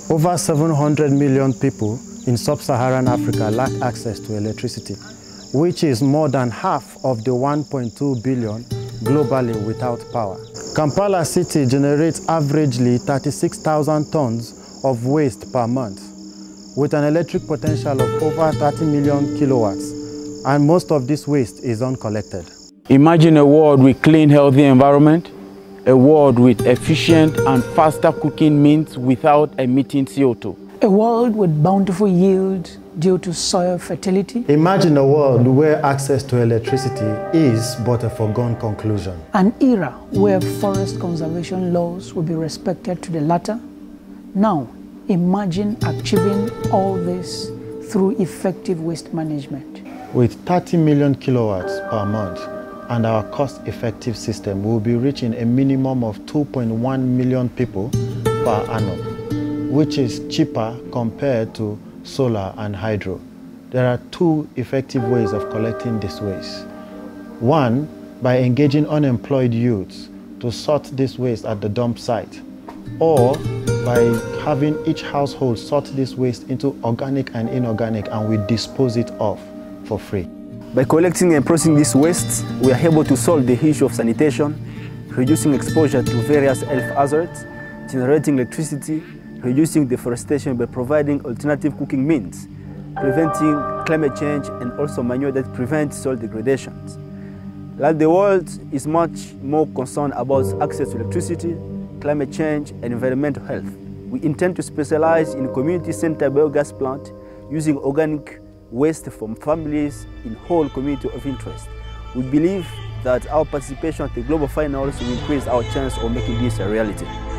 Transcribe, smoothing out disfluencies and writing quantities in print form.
Over 700 million people in sub-Saharan Africa lack access to electricity, which is more than half of the 1.2 billion globally without power. Kampala city generates averagely 36,000 tons of waste per month, with an electric potential of over 30 million kilowatts, and most of this waste is uncollected. Imagine a world with clean, healthy environment, a world with efficient and faster cooking means without emitting CO2. A world with bountiful yield due to soil fertility. Imagine a world where access to electricity is but a foregone conclusion. An era where forest conservation laws will be respected to the latter. Now, imagine achieving all this through effective waste management. With 30 million kilowatts per month and our cost-effective system, we will be reaching a minimum of 2.1 million people per annum, which is cheaper compared to solar and hydro. There are two effective ways of collecting this waste. One, by engaging unemployed youths to sort this waste at the dump site, or by having each household sort this waste into organic and inorganic, and we dispose it off for free. By collecting and processing this waste, we are able to solve the issue of sanitation, reducing exposure to various health hazards, generating electricity, reducing deforestation by providing alternative cooking means, preventing climate change, and also manure that prevents soil degradation. Like the world is much more concerned about access to electricity, climate change, and environmental health, we intend to specialize in community-centered biogas plant using organic waste from families in whole community of interest. We believe that our participation at the global finals will increase our chance of making this a reality.